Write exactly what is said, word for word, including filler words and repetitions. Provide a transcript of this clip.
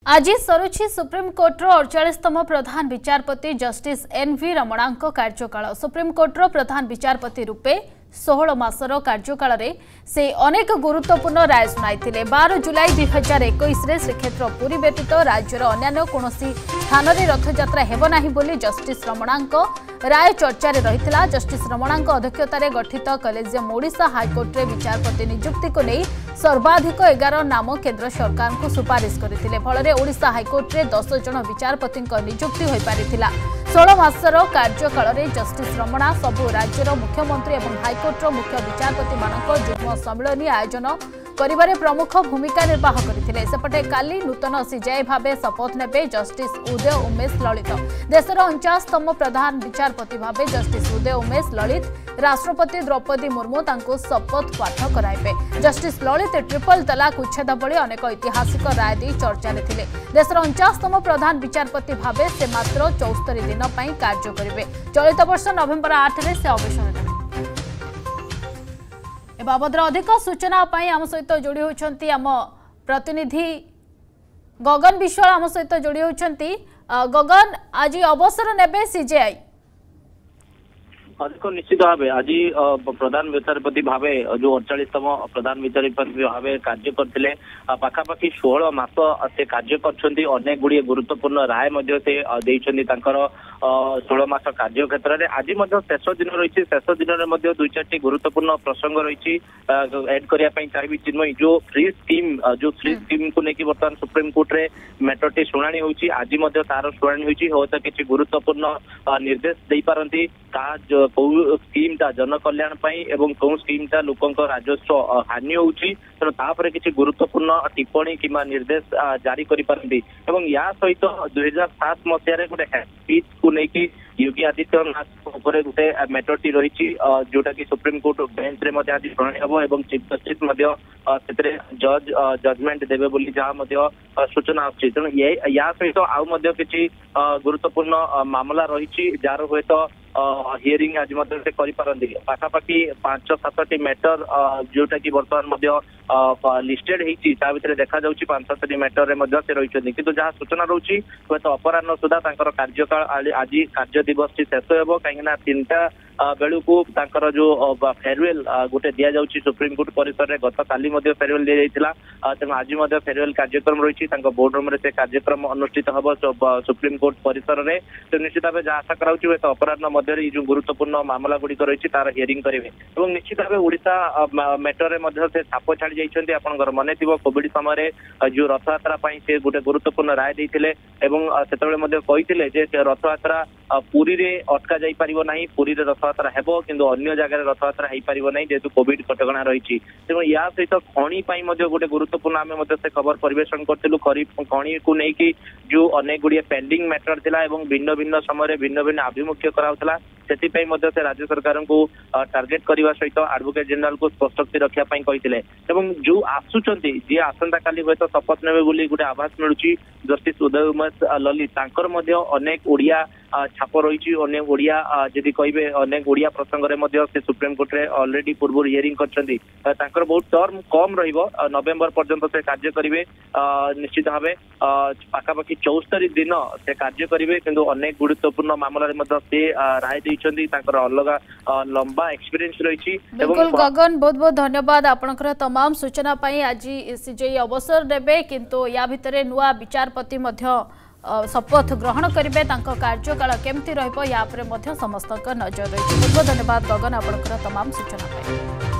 आज सरुछि सुप्रीमकोर्टर अड़चाश प्रधान विचारपति जस्टिस एन वी रमणा कार्यकाल। सुप्रीमकोर्टर प्रधान विचारपति रूपे सोलह मासर कार्यकाल से अनेक गुरुत्वपूर्ण राय सुनाई। बारह जुलाई दुई हजार एक श्रीक्षेत्र पुरी व्यतीत राज्यर अन्य कौन स्थान में रथयात्रा हेब नाही बोली जस्टिस रमणा राय चर्चा रही। जस्टिस रमणा अध्यक्षतार गठित कलेजियम ओडिशा हाइकोर्ट में विचारपति नियुक्ति को नहीं सर्वाधिक एगार नाम केंद्र सरकार को सुपारिश करते फल ओडिशा हाइकोर्ट में दस जन विचारपति नियुक्ति हो पारिथिला। सोलह मासर कार्यकाल में जस्टिस रमणा सबु राज्यर मुख्यमंत्री और हाइकोर्टर मुख्य विचारपति मानक जुग्म सम्मिलन आयोजन करिबारे प्रमुख भूमिका निर्वाह करथिले। सेपटे काली नूतन सीजेआई भावे शपथ नेबे जस्टिस उदय उमेश ललित। देशर उनचासतम प्रधान विचारपति भावे जस्टिस उदय उमेश ललित राष्ट्रपति द्रौपदी मुर्मू तांको शपथ पाठ कराइबे। जस्टिस ललित ट्रिपल तलाक उच्छेद भली अनेक ऐतिहासिक राय दी चर्चा रे थिले। देशर उनचासतम प्रधान विचारपति भावे से मात्र चौस्तरी दिन पई कार्य करिवे। चलित वर्ष नवेम्बर आठ रे से अवसर देबे। ए बाबदर अधिक सूचना पाई आम सहित जोड़ी होछंती आम प्रतिनिधि गगन विश्वाल आम सहित जोड़ी होछंती। गगन आज अवसर नेबे सीजेआई अधिक निश्चित भाव आज प्रधान विचारपति भाव जो अड़चाशतम प्रधान विचारपति भाव कार्य करते पाखापाखि षोह मास से कार्य कर गुड़िए गुरुत्वपूर्ण राय षोह मास कार्य क्षेत्र में आज शेष दिन रही शेष दिन में दुई चार गुरुत्वपूर्ण प्रसंग रही एड करने चाहिए चिन्मयी जो फ्री स्कीम जो फ्री स्कीम को लेकिन बर्तमान सुप्रीमकोर्ट में मैटरटी शुणाणी होती आज तार शुणाणी होती हो तो किसी गुरुत्वपूर्ण निर्देश दे पारती कौ स्कीम टा जन कल्याण एवं कौ स्कीम टा लोकों राजस्व हानि होची तेणु तापर किसी गुरुत्वपूर्ण टिप्पणी कि निर्देश जारी करि पारंती एवं या सहित दुई हजार सात मसीह गोटे स्पीच को लेकिन योगी आदित्यनाथ गोटे मैटरटी रही जोटा कि सुप्रीमकोर्ट बेंच रे आज शुणाणी हम और चीफ जस्टिस जज जजमेंट देवे बोली जहाँ सूचना आछि। तेणु या सहित आउ किसी गुरुत्वपूर्ण मामला रही जार हुए तो हियरिंग आज से करिपारंती पाखापाखि पांच सातटी मैटर जोटा कि बर्तमान लिस्टेड होती भितर देखा जाउछि पांच सातटी मैटर रे से रही किंतु जहाँ सूचना रोची हुए तो अपराह्न सुधा कार्यकाल आज कार्य दिवस शेष हो कहीं तीन टा बेलू को जो फेयरवेल गोटे दि जाउछि सुप्रीमकोर्ट परिसर में गत काली फेयरवेल दि जाइतिला तेणु आज फेयरवेल कार्यक्रम रही बोर्डरूम से कार्यक्रम अनुष्ठित हम सुप्रीमकोर्ट परिसर में तो निश्चित भाव जहाँ आशा कराउछि तो अपराह्न जो गुरुत्वपूर्ण मामला गुड़िक रही तार हियरिंग करेंगे और निश्चित भाव ओडिशा मैटर में से छाप छाड़ी जाइए आपंकर मन थी कोविड समय जो रथयात्रा से गोटे गुरुत्वपूर्ण राय देते कहते रथयात्रा पुरी रे अटका जाई परिबो नाही पुरी रे रथयात्रा हेबो किंतु अन्य जगह रथयात्रा हेई परिबो नाही जेतु कोविड कटकणा रही तेणु या सहित खणी गोटे गुरुत्वपूर्ण आम से खबर परिवेशन करूँ खणी को लेकिन जो अनेक गुड़िए पेंडिंग मैटर थिला भिन्न भिन्न समय भिन्न भिन्न आभिमुख्य कराउथला से राज्य सरकार को टार्गेट करने सहित एडवोकेट जनरल को स्पष्टोक्ति रखापी कहते जो आसुंच जी आसंता काली हे तो शपथ ने गोटे आभास मिलूँ जस्टिस उदय उमेश ललित अनेक ओडिया छाप रही अनेक ओडिया जदि कहे अनेक ओडिया प्रसंग में सुप्रीमकोर्ट में अलरेडी पूर्व हियरिंग कर बहुत टर्म कम रवेम्बर पर्यंत से कार्य करेंगे निश्चित भाव पाखापाखि चौस्तरी दिन से कार्य करेंगे किंतु अनेक गुरुत्वपूर्ण मामला से राय अलग लंबा एक्सपीरियंस रही। बिल्कुल गगन बहुत बहुत धन्यवाद आपनकर तमाम सूचना पाई। आज सीजेआई अवसर देबे किंतु या भितरे नुआ विचारपति मध्य शपथ ग्रहण करेंगे कार्यकाल केमती रहिबो या परे मध्य समस्त नजर रही। बहुत बहुत धन्यवाद गगन आपनकर तमाम सूचना पाई।